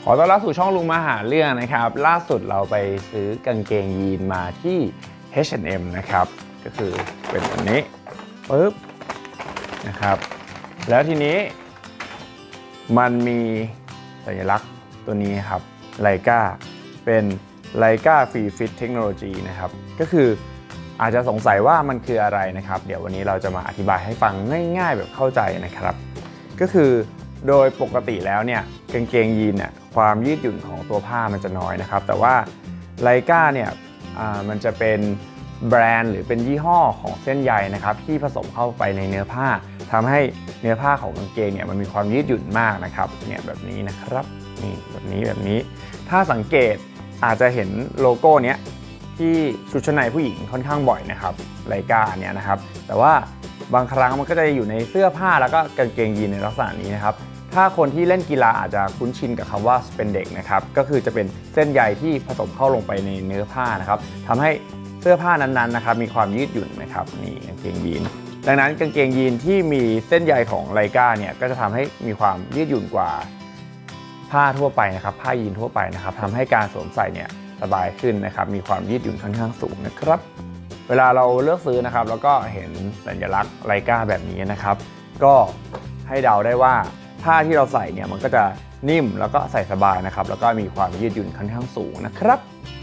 ขอต้อนรับสู่ช่องลุงมาหาเรื่องนะครับล่าสุดเราไปซื้อกางเกงยีนมาที่ H&M นะครับก็คือเป็นอันนี้ปึ๊บนะครับแล้วทีนี้มันมีสัญลักษณ์ตัวนี้ครับไลกาเป็นไลกาฟรีฟิตเทคโนโลยีนะครับก็คืออาจจะสงสัยว่ามันคืออะไรนะครับเดี๋ยววันนี้เราจะมาอธิบายให้ฟังง่ายๆแบบเข้าใจนะครับก็คือโดยปกติแล้วเนี่ยกางเกงยีนเนี่ยความยืดหยุ่นของตัวผ้ามันจะน้อยนะครับแต่ว่าไลกาเนี่ยมันจะเป็นแบรนด์หรือเป็นยี่ห้อของเส้นใยนะครับที่ผสมเข้าไปในเนื้อผ้าทำให้เนื้อผ้าของกางเกงเนี่ยมันมีความยืดหยุ่นมากนะครับเนี่ยแบบนี้นะครับนี่แบบนี้ถ้าสังเกตอาจจะเห็นโลโก้เนี้ยที่ชุดชั้นในผู้หญิงค่อนข้างบ่อยนะครับไลกาเนี่ยนะครับแต่ว่าบางครั้งมันก็จะอยู่ในเสื้อผ้าแล้วก็กางเกงยีนในลักษณะนี้นะครับถ้าคนที่เล่นกีฬาอาจจะคุ้นชินกับคำว่า spandex นะครับก็คือจะเป็นเส้นใยที่ผสมเข้าลงไปในเนื้อผ้านะครับทำให้เสื้อผ้านั้นๆนะครับมีความยืดหยุ่นนะครับนี่กางเกงยีนดังนั้นกางเกงยีนที่มีเส้นใยของไลกาเนี่ยก็จะทำให้มีความยืดหยุ่นกว่าผ้าทั่วไปนะครับผ้ายีนทั่วไปนะครับทำให้การสวมใส่เนี่ยสบายขึ้นนะครับมีความยืดหยุ่นค่อนข้างสูงนะครับเวลาเราเลือกซื้อนะครับแล้วก็เห็นสัญลักษณ์ไลกาแบบนี้นะครับก็ให้เดาได้ว่าผ้าที่เราใส่เนี่ยมันก็จะนิ่มแล้วก็ใส่สบายนะครับแล้วก็มีความยืดหยุ่นค่อนข้างสูงนะครับ